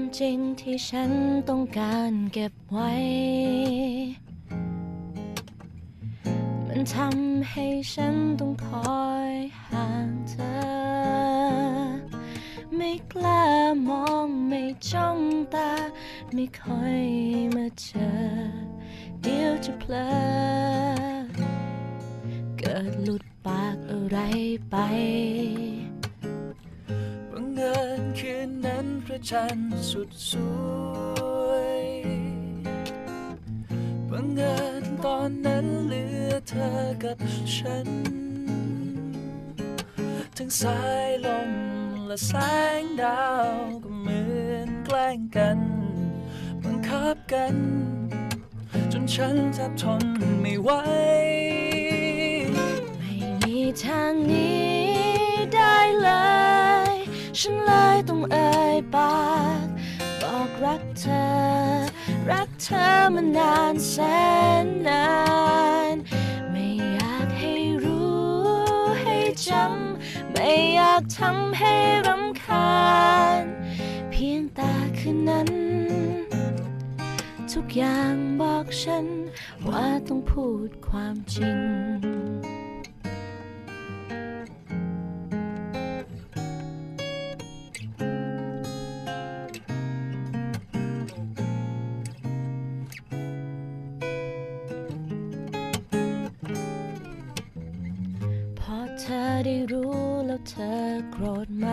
จริงที่ฉันต้องการเก็บไว้มันทำให้ฉันต้องคอยห่างเธอไม่กล้ามองไม่จ้องตาไม่ค่อยมาเจอเดี๋ยวจะเพลอเกิดหลุดปากอะไรไปบังเอิญคืนนั้นพระจันทร์สุดสวยบังเอิญตอนนั้นเหลือเธอกับฉันทั้งสายลมและแสงดาวก็เหมือนแกล้งกันบังคับกันจนฉันแทบทนไม่ไหวไม่มีทางนี้ได้เลยฉันเลยต้องเอ่ยปากบอกรักเธอรักเธอมานานแสนนานไม่อยากให้รู้ให้จำไม่อยากทำให้รำคาญเพียงแต่คืนนั้นทุกอย่างบอกฉันว่าต้องพูดความจริงพอเธอได้รู้แล้วเธอโกรธไหม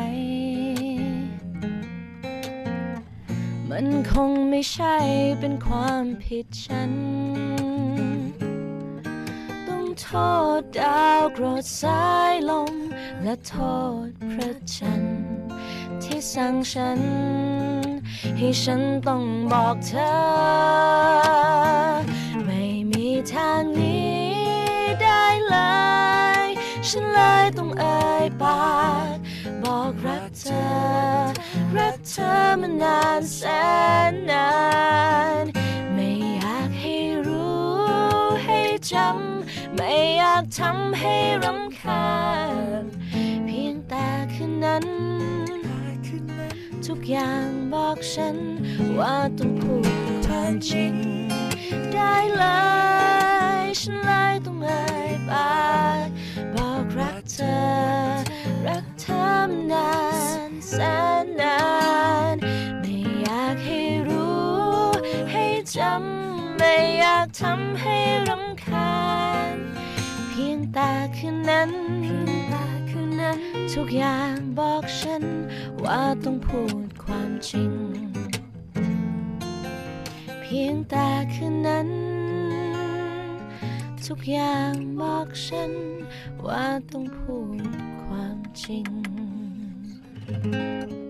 มันคงไม่ใช่เป็นความผิดฉันต้องโทษดาวโกรธสายลมและโทษพระจันทร์ที่สั่งฉันให้ฉันต้องบอกเธอไม่มีทางนี้ได้เลยฉันเลยต้องเอ่ยปากบอกรักเธอรักเธอมานานแสนนานไม่อยากให้รู้ให้จำไม่อยากทำให้รำคาญเพียงแต่คืนนั้นทุกอย่างบอกฉันว่าต้องพูดความจริงได้เลยฉันเลยต้องเอ่ยปากบอกรักเธอรักเธอมานานแสนนานไม่อยากให้รู้ให้จำไม่อยากทำให้รำคาญเพียงแต่คืนนั้นทุกอย่างบอกฉันว่าต้องพูดความจริงเพียงแต่คืนนั้นทุกอย่างบอกฉันว่าต้องพูดความจริง